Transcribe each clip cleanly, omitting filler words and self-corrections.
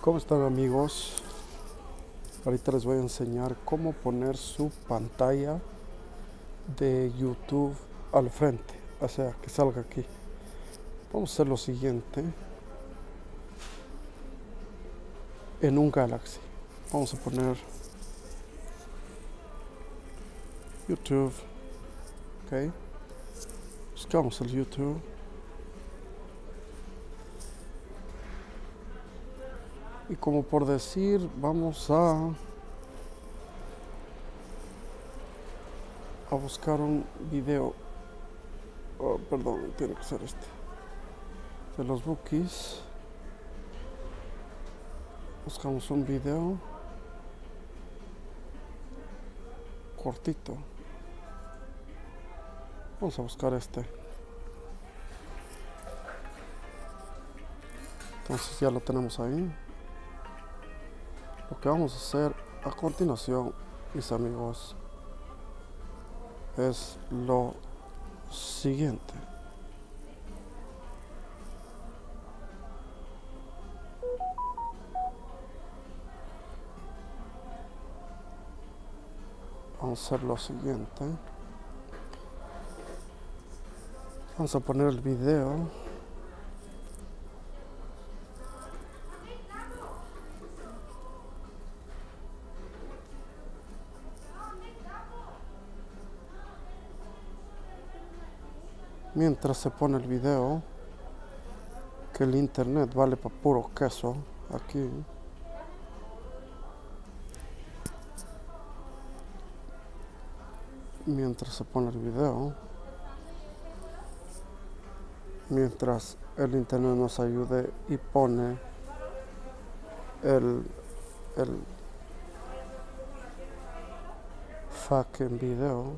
¿Cómo están, amigos? Ahorita les voy a enseñar cómo poner su pantalla de YouTube al frente, o sea, que salga aquí. Vamos a hacer lo siguiente en un Galaxy. Vamos a poner YouTube, ok. Buscamos el YouTube. Y como por decir, vamos a buscar un video. Oh, perdón, tiene que ser este. De los bookies. Buscamos un video cortito. Vamos a buscar este. Entonces ya lo tenemos ahí. Lo que vamos a hacer a continuación, mis amigos, es lo siguiente. Vamos a hacer lo siguiente. Vamos a poner el video. Mientras se pone el video, que el internet vale para puro queso aquí. Mientras se pone el video, mientras el internet nos ayude y pone el fucking video,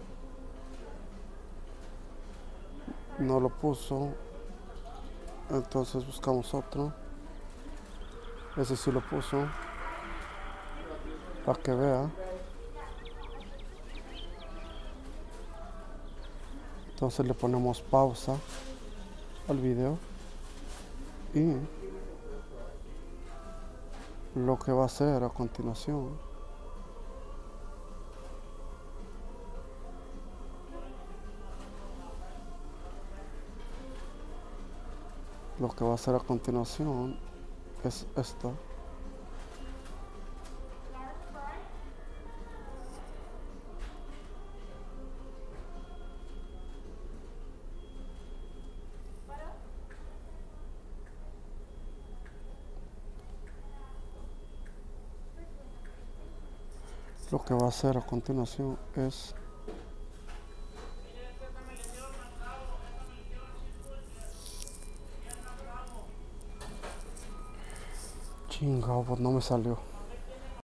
no lo puso, entonces buscamos otro. Ese sí lo puso, para que vea. Entonces le ponemos pausa al video y lo que va a hacer a continuación es esto. Lo que va a hacer a continuación es chingado, pues no me salió.